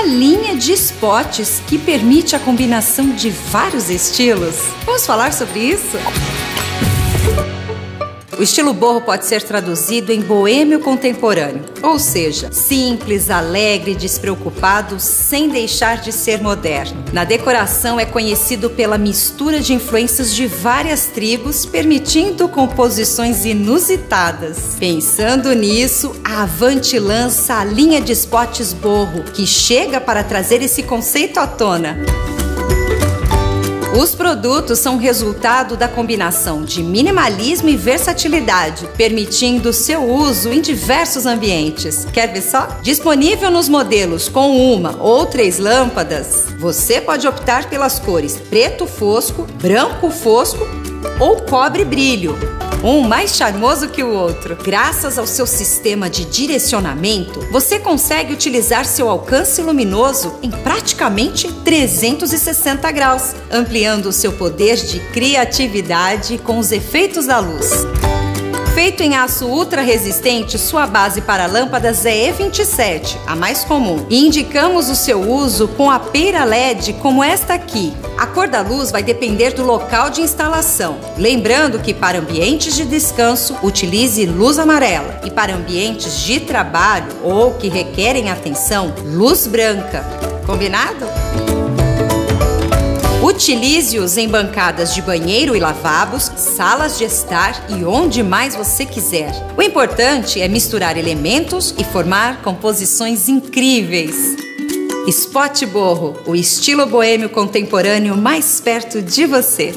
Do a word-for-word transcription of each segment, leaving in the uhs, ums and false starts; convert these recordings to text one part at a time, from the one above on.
linha de spots que permite a combinação de vários estilos. Vamos falar sobre isso? O estilo boho pode ser traduzido em boêmio contemporâneo, ou seja, simples, alegre, despreocupado, sem deixar de ser moderno. Na decoração é conhecido pela mistura de influências de várias tribos, permitindo composições inusitadas. Pensando nisso, a Avante lança a linha de spots boho, que chega para trazer esse conceito à tona. Os produtos são resultado da combinação de minimalismo e versatilidade, permitindo seu uso em diversos ambientes. Quer ver só? Disponível nos modelos com uma ou três lâmpadas, você pode optar pelas cores preto fosco, branco fosco ou cobre brilho, um mais charmoso que o outro. Graças ao seu sistema de direcionamento, você consegue utilizar seu alcance luminoso em praticamente trezentos e sessenta graus, ampliando o seu poder de criatividade com os efeitos da luz. Feito em aço ultra resistente, sua base para lâmpadas é E vinte e sete, a mais comum. E indicamos o seu uso com a pera L E D como esta aqui. A cor da luz vai depender do local de instalação. Lembrando que para ambientes de descanso, utilize luz amarela. E para ambientes de trabalho ou que requerem atenção, luz branca. Combinado? Utilize-os em bancadas de banheiro e lavabos, salas de estar e onde mais você quiser. O importante é misturar elementos e formar composições incríveis. Spot boho, o estilo boêmio contemporâneo mais perto de você.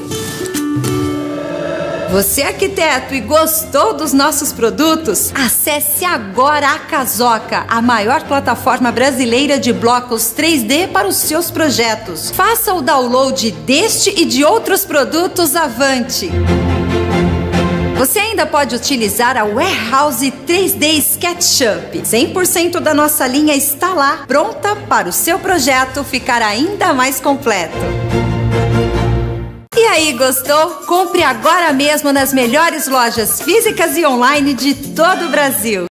Você é arquiteto e gostou dos nossos produtos? Acesse agora a Casoca, a maior plataforma brasileira de blocos três D para os seus projetos. Faça o download deste e de outros produtos Avante. Você ainda pode utilizar a Warehouse três D SketchUp. cem por cento da nossa linha está lá, pronta para o seu projeto ficar ainda mais completo. E aí, gostou? Compre agora mesmo nas melhores lojas físicas e online de todo o Brasil.